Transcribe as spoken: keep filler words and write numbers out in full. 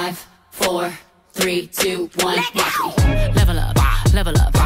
Five, four, three, two, one, watch me. Level up, level up,